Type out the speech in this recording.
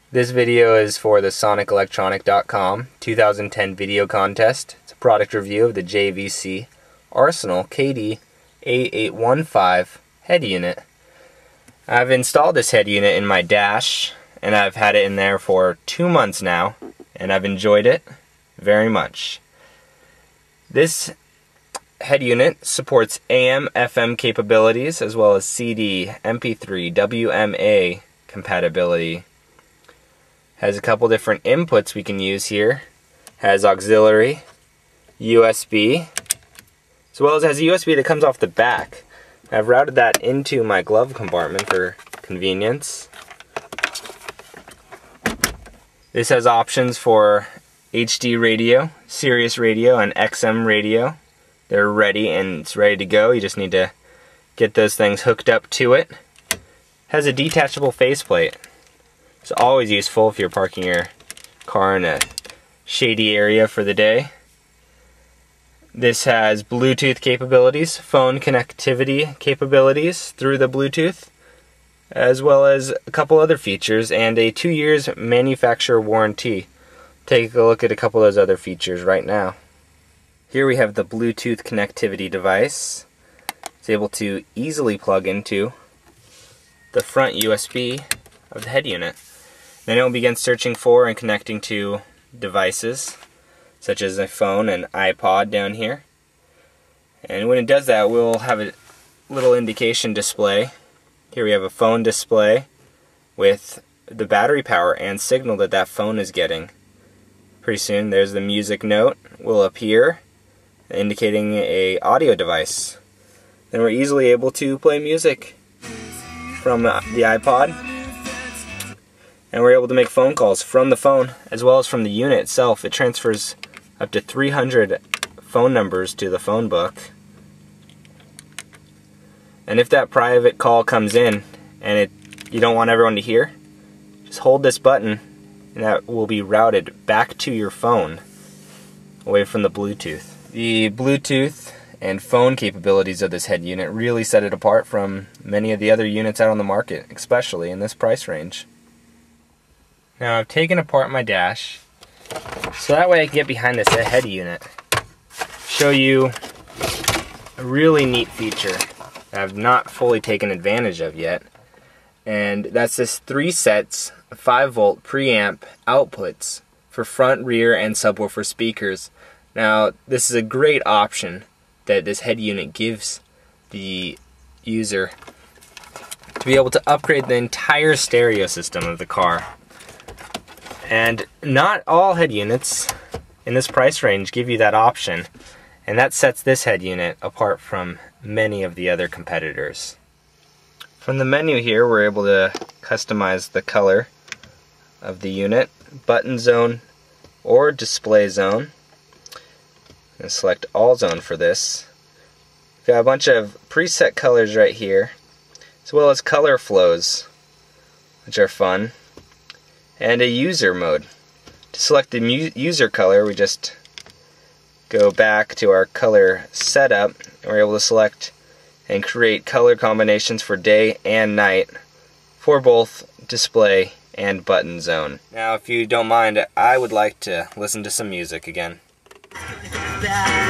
This video is for the SonicElectronic.com 2010 video contest. It's a product review of the JVC Arsenal KD8815 head unit. I've installed this head unit in my dash, and I've had it in there for 2 months now, and I've enjoyed it very much. This head unit supports AM, FM capabilities, as well as CD, MP3, WMA compatibility. Has a couple different inputs we can use here. Has auxiliary, USB, as well as has a USB that comes off the back. I've routed that into my glove compartment for convenience. This has options for HD radio, Sirius radio, and XM radio. They're ready and it's ready to go. You just need to get those things hooked up to it. Has a detachable faceplate. It's always useful if you're parking your car in a shady area for the day. This has Bluetooth capabilities, phone connectivity capabilities through the Bluetooth, as well as a couple other features, and a 2 years manufacturer warranty. Take a look at a couple of those other features right now. Here we have the Bluetooth connectivity device. It's able to easily plug into the front USB of the head unit. Then it will begin searching for and connecting to devices, such as a phone and iPod down here. And when it does that, we'll have a little indication display. Here we have a phone display with the battery power and signal that that phone is getting. Pretty soon there's the music note will appear, indicating a audio device. Then we're easily able to play music from the iPod. And we're able to make phone calls from the phone as well as from the unit itself. It transfers up to 300 phone numbers to the phone book. And if that private call comes in and you don't want everyone to hear, just hold this button and that will be routed back to your phone away from the Bluetooth. The Bluetooth and phone capabilities of this head unit really set it apart from many of the other units out on the market, especially in this price range. Now I've taken apart my dash so that way I can get behind this head unit, show you a really neat feature that I've not fully taken advantage of yet, and that's this 3 sets of 5-volt preamp outputs for front, rear, and subwoofer speakers. Now this is a great option that this head unit gives the user to be able to upgrade the entire stereo system of the car. And not all head units in this price range give you that option, and that sets this head unit apart from many of the other competitors. From the menu here, we're able to customize the color of the unit, button zone or display zone, and select all zone for this. We've got a bunch of preset colors right here, as well as color flows, which are fun. And a user mode. To select the user color, we just go back to our color setup, and we're able to select and create color combinations for day and night for both display and button zone. Now, if you don't mind, I would like to listen to some music again.